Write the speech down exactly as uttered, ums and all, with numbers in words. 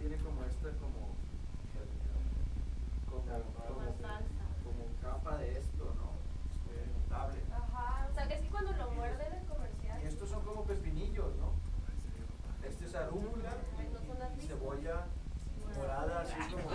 tiene como esta, como, como, como, como capa de esto, ¿no? Eh, notable. Ajá, o sea que es que cuando lo muerden el comercial. Y estos son como pepinillos, ¿no? Este es arúgula y, y, y cebolla morada, así como